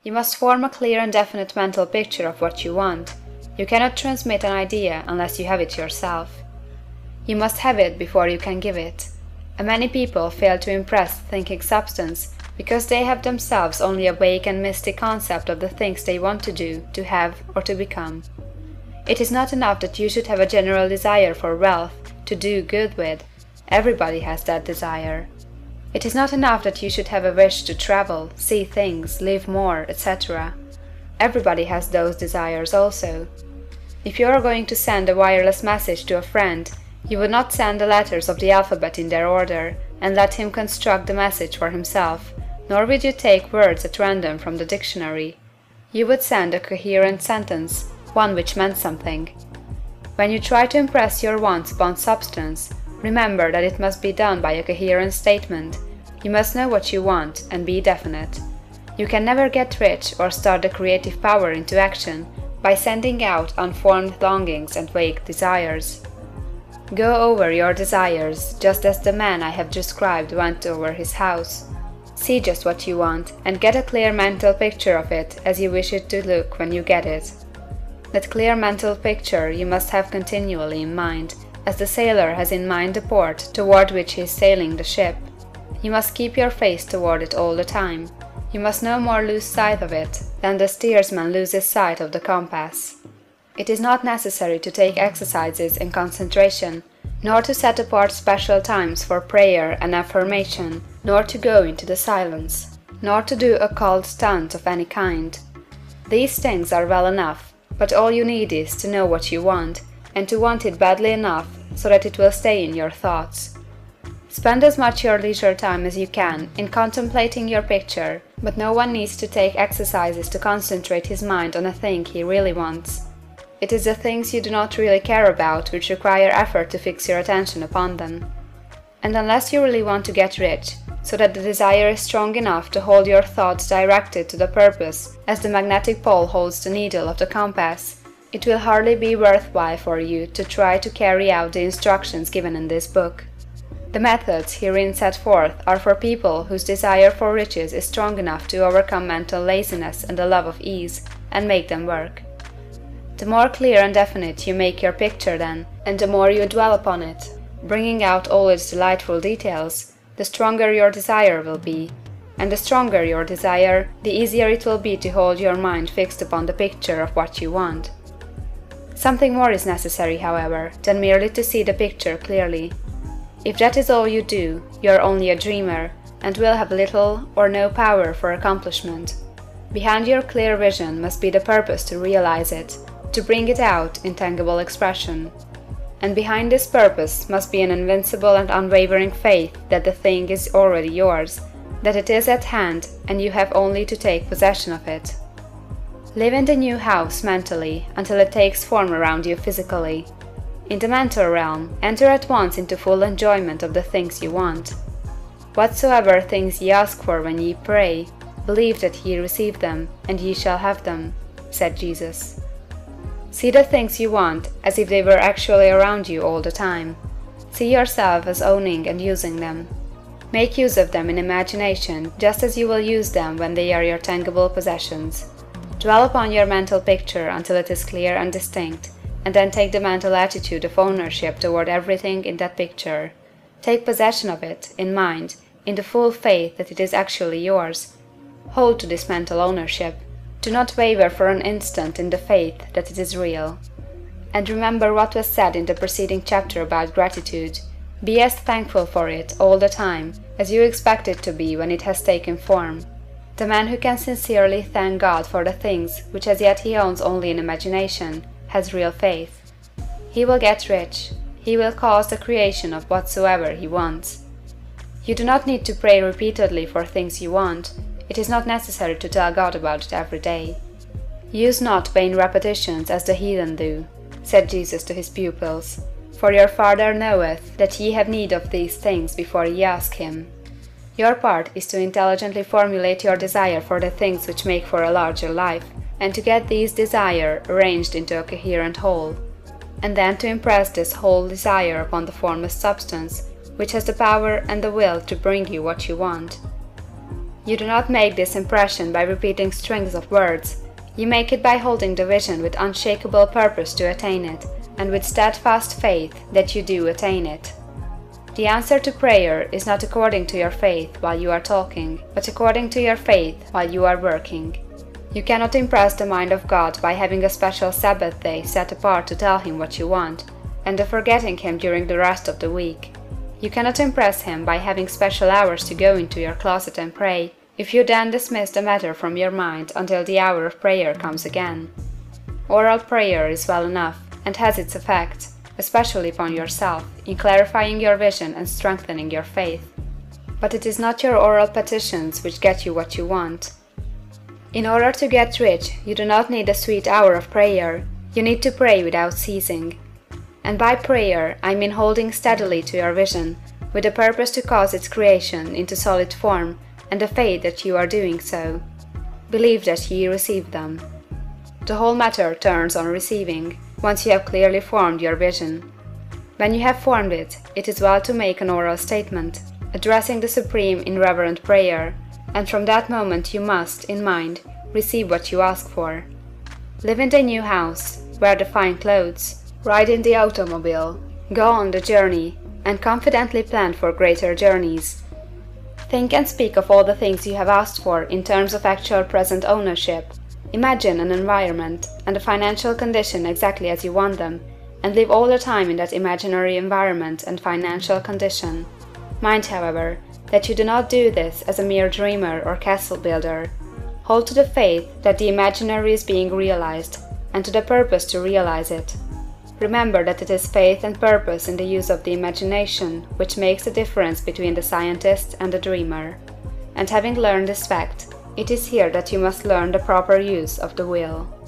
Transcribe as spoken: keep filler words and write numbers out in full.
You must form a clear and definite mental picture of what you want. You cannot transmit an idea unless you have it yourself. You must have it before you can give it. And many people fail to impress thinking substance because they have themselves only a vague and misty concept of the things they want to do, to have, or to become. It is not enough that you should have a general desire for wealth, to do good with. Everybody has that desire. It is not enough that you should have a wish to travel, see things, live more, et cetera. Everybody has those desires also. If you are going to send a wireless message to a friend, you would not send the letters of the alphabet in their order, and let him construct the message for himself, nor would you take words at random from the dictionary. You would send a coherent sentence, one which meant something. When you try to impress your wants upon substance, remember that it must be done by a coherent statement. You must know what you want, and be definite. You can never get rich or start the creative power into action by sending out unformed longings and vague desires. Go over your desires, just as the man I have described went over his house. See just what you want, and get a clear mental picture of it as you wish it to look when you get it. That clear mental picture you must have continually in mind, as the sailor has in mind the port toward which he is sailing the ship. You must keep your face toward it all the time. You must no more lose sight of it than the steersman loses sight of the compass. It is not necessary to take exercises in concentration, nor to set apart special times for prayer and affirmation, nor to go into the silence, nor to do occult stunt of any kind. These things are well enough, but all you need is to know what you want, and to want it badly enough so that it will stay in your thoughts. Spend as much your leisure time as you can in contemplating your picture, but no one needs to take exercises to concentrate his mind on a thing he really wants. It is the things you do not really care about which require effort to fix your attention upon them. And unless you really want to get rich, so that the desire is strong enough to hold your thoughts directed to the purpose as the magnetic pole holds the needle of the compass, it will hardly be worthwhile for you to try to carry out the instructions given in this book. The methods herein set forth are for people whose desire for riches is strong enough to overcome mental laziness and the love of ease, and make them work. The more clear and definite you make your picture then, and the more you dwell upon it, bringing out all its delightful details, the stronger your desire will be, and the stronger your desire, the easier it will be to hold your mind fixed upon the picture of what you want. Something more is necessary, however, than merely to see the picture clearly. If that is all you do, you are only a dreamer, and will have little or no power for accomplishment. Behind your clear vision must be the purpose to realize it, to bring it out in tangible expression. And behind this purpose must be an invincible and unwavering faith that the thing is already yours, that it is at hand, and you have only to take possession of it. Live in the new house mentally until it takes form around you physically. In the mental realm, enter at once into full enjoyment of the things you want. Whatsoever things ye ask for when ye pray, believe that ye receive them, and ye shall have them, said Jesus. See the things you want as if they were actually around you all the time. See yourself as owning and using them. Make use of them in imagination just as you will use them when they are your tangible possessions. Dwell upon your mental picture until it is clear and distinct, and then take the mental attitude of ownership toward everything in that picture. Take possession of it, in mind, in the full faith that it is actually yours. Hold to this mental ownership. Do not waver for an instant in the faith that it is real. And remember what was said in the preceding chapter about gratitude. Be as thankful for it all the time as you expect it to be when it has taken form. The man who can sincerely thank God for the things which as yet he owns only in imagination has real faith. He will get rich. He will cause the creation of whatsoever he wants. You do not need to pray repeatedly for things you want. It is not necessary to tell God about it every day. Use not vain repetitions as the heathen do, said Jesus to his pupils, for your Father knoweth that ye have need of these things before ye ask him. Your part is to intelligently formulate your desire for the things which make for a larger life, and to get these desire arranged into a coherent whole, and then to impress this whole desire upon the formless substance, which has the power and the will to bring you what you want. You do not make this impression by repeating strings of words. You make it by holding the vision with unshakable purpose to attain it, and with steadfast faith that you do attain it. The answer to prayer is not according to your faith while you are talking, but according to your faith while you are working. You cannot impress the mind of God by having a special Sabbath day set apart to tell Him what you want, and of forgetting Him during the rest of the week. You cannot impress Him by having special hours to go into your closet and pray, if you then dismiss the matter from your mind until the hour of prayer comes again. Oral prayer is well enough, and has its effect, especially upon yourself, in clarifying your vision and strengthening your faith. But it is not your oral petitions which get you what you want. In order to get rich, you do not need a sweet hour of prayer, you need to pray without ceasing. And by prayer, I mean holding steadily to your vision, with a purpose to cause its creation into solid form, and the faith that you are doing so. Believe that ye receive them. The whole matter turns on receiving, once you have clearly formed your vision. When you have formed it, it is well to make an oral statement, addressing the Supreme in reverent prayer, and from that moment you must, in mind, receive what you ask for. Live in the new house, wear the fine clothes, ride in the automobile, go on the journey, and confidently plan for greater journeys. Think and speak of all the things you have asked for in terms of actual present ownership. Imagine an environment and a financial condition exactly as you want them, and live all the time in that imaginary environment and financial condition. Mind, however, that you do not do this as a mere dreamer or castle builder. Hold to the faith that the imaginary is being realized, and to the purpose to realize it. Remember that it is faith and purpose in the use of the imagination which makes the difference between the scientist and the dreamer. And having learned this fact, it is here that you must learn the proper use of the will.